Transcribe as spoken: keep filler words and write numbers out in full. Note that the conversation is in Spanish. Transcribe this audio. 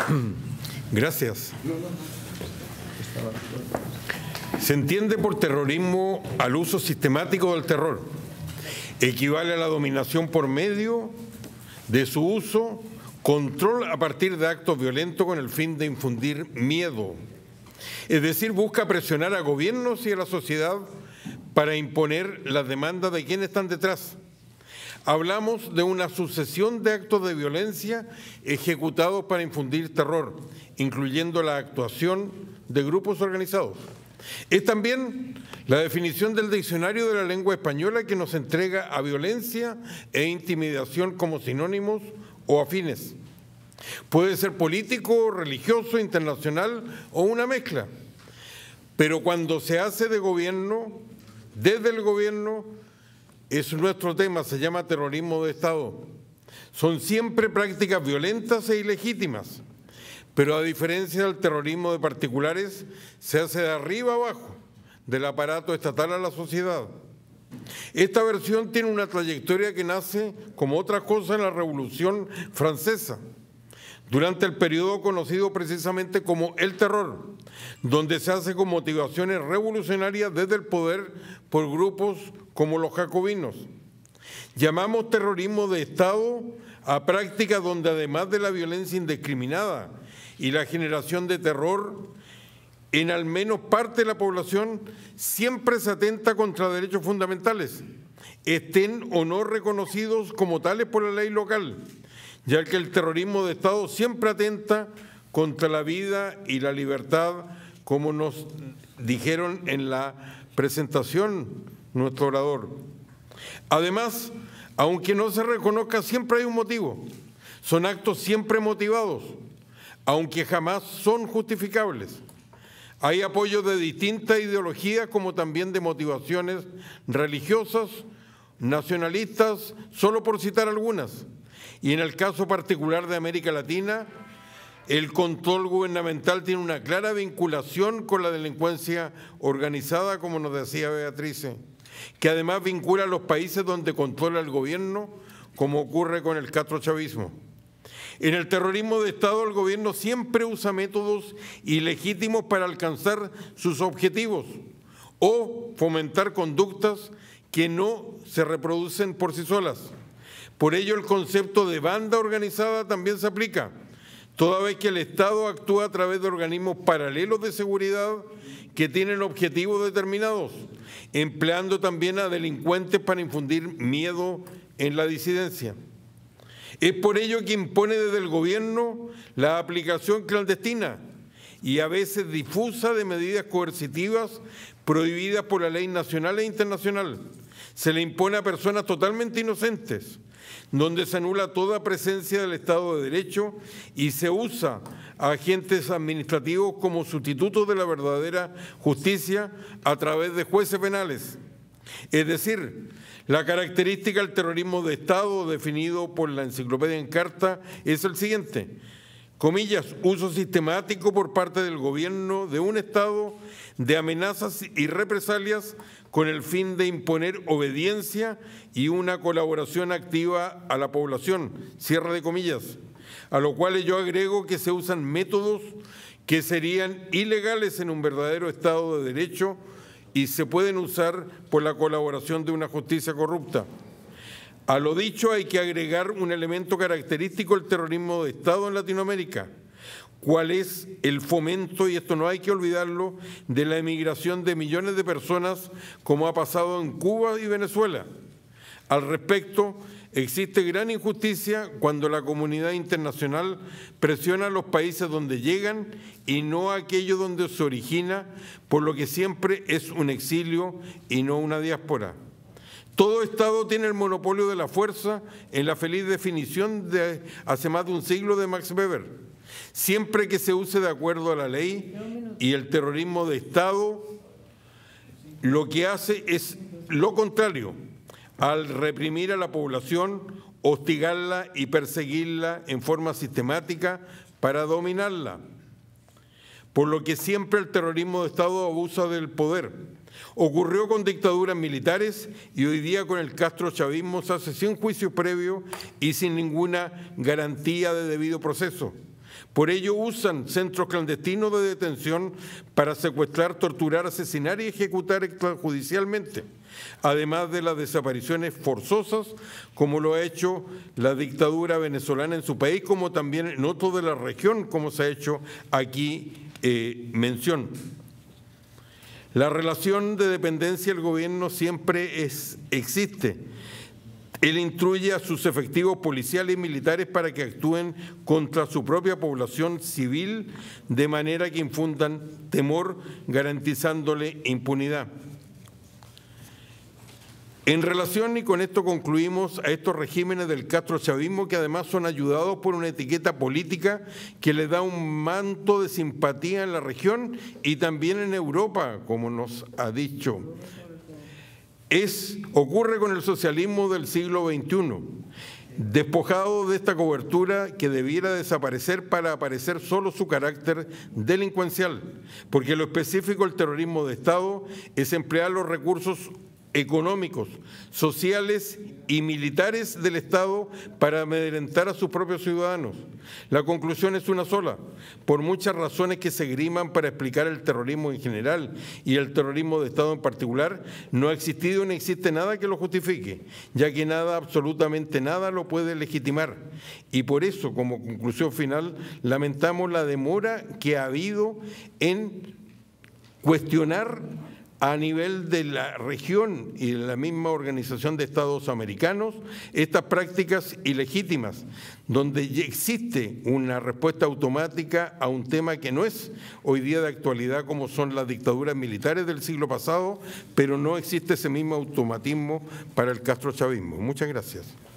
Gracias. Se entiende por terrorismo al uso sistemático del terror. Equivale a la dominación por medio de su uso, control a partir de actos violentos con el fin de infundir miedo. Es decir, busca presionar a gobiernos y a la sociedad para imponer las demandas de quienes están detrás. Hablamos de una sucesión de actos de violencia ejecutados para infundir terror, incluyendo la actuación de grupos organizados. Es también la definición del diccionario de la lengua española que nos entrega a violencia e intimidación como sinónimos o afines. Puede ser político, religioso, internacional o una mezcla. Pero cuando se hace de gobierno, desde el gobierno, es nuestro tema, se llama terrorismo de Estado. Son siempre prácticas violentas e ilegítimas, pero a diferencia del terrorismo de particulares, se hace de arriba abajo, del aparato estatal a la sociedad. Esta versión tiene una trayectoria que nace, como otras cosas, en la Revolución Francesa, durante el periodo conocido precisamente como el terror, donde se hace con motivaciones revolucionarias desde el poder por grupos como los jacobinos. Llamamos terrorismo de Estado a prácticas donde además de la violencia indiscriminada y la generación de terror en al menos parte de la población, siempre se atenta contra derechos fundamentales, estén o no reconocidos como tales por la ley local, ya que el terrorismo de Estado siempre atenta contra la vida y la libertad, como nos dijeron en la presentación nuestro orador. Además, aunque no se reconozca, siempre hay un motivo. Son actos siempre motivados, aunque jamás son justificables. Hay apoyo de distintas ideologías, como también de motivaciones religiosas, nacionalistas, solo por citar algunas. Y en el caso particular de América Latina, el control gubernamental tiene una clara vinculación con la delincuencia organizada, como nos decía Beatriz, que además vincula a los países donde controla el gobierno, como ocurre con el castrochavismo. En el terrorismo de Estado, el gobierno siempre usa métodos ilegítimos para alcanzar sus objetivos o fomentar conductas que no se reproducen por sí solas. Por ello, el concepto de banda organizada también se aplica, toda vez que el Estado actúa a través de organismos paralelos de seguridad que tienen objetivos determinados, empleando también a delincuentes para infundir miedo en la disidencia. Es por ello que impone desde el gobierno la aplicación clandestina y a veces difusa de medidas coercitivas prohibidas por la ley nacional e internacional. Se le impone a personas totalmente inocentes, donde se anula toda presencia del Estado de Derecho y se usa a agentes administrativos como sustitutos de la verdadera justicia a través de jueces penales. Es decir, la característica del terrorismo de Estado definido por la Enciclopedia Encarta es el siguiente: comillas, uso sistemático por parte del gobierno de un Estado de amenazas y represalias con el fin de imponer obediencia y una colaboración activa a la población, cierre de comillas, a lo cual yo agrego que se usan métodos que serían ilegales en un verdadero Estado de Derecho y se pueden usar por la colaboración de una justicia corrupta. A lo dicho hay que agregar un elemento característico del terrorismo de Estado en Latinoamérica, cuál es el fomento, y esto no hay que olvidarlo, de la emigración de millones de personas como ha pasado en Cuba y Venezuela. Al respecto, existe gran injusticia cuando la comunidad internacional presiona a los países donde llegan y no a aquellos donde se origina, por lo que siempre es un exilio y no una diáspora. Todo Estado tiene el monopolio de la fuerza en la feliz definición de hace más de un siglo de Max Weber. Siempre que se use de acuerdo a la ley, y el terrorismo de Estado lo que hace es lo contrario, al reprimir a la población, hostigarla y perseguirla en forma sistemática para dominarla. Por lo que siempre el terrorismo de Estado abusa del poder. Ocurrió con dictaduras militares y hoy día con el castrochavismo se hace sin juicio previo y sin ninguna garantía de debido proceso. Por ello usan centros clandestinos de detención para secuestrar, torturar, asesinar y ejecutar extrajudicialmente, además de las desapariciones forzosas, como lo ha hecho la dictadura venezolana en su país, como también en otros de la región, como se ha hecho aquí eh, mención. La relación de dependencia del gobierno siempre es, existe. Él instruye a sus efectivos policiales y militares para que actúen contra su propia población civil de manera que infundan temor, garantizándole impunidad. En relación, y con esto concluimos, a estos regímenes del castrochavismo, que además son ayudados por una etiqueta política que les da un manto de simpatía en la región y también en Europa, como nos ha dicho. Es, ocurre con el socialismo del siglo veintiuno, despojado de esta cobertura que debiera desaparecer para aparecer solo su carácter delincuencial, porque lo específico del terrorismo de Estado es emplear los recursos económicos, sociales y militares del Estado para amedrentar a sus propios ciudadanos. La conclusión es una sola. Por muchas razones que se griman para explicar el terrorismo en general y el terrorismo de Estado en particular, no ha existido ni existe nada que lo justifique, ya que nada, absolutamente nada, lo puede legitimar. Y por eso, como conclusión final, lamentamos la demora que ha habido en cuestionar a nivel de la región y de la misma Organización de Estados Americanos estas prácticas ilegítimas, donde ya existe una respuesta automática a un tema que no es hoy día de actualidad como son las dictaduras militares del siglo pasado, pero no existe ese mismo automatismo para el castrochavismo. Muchas gracias.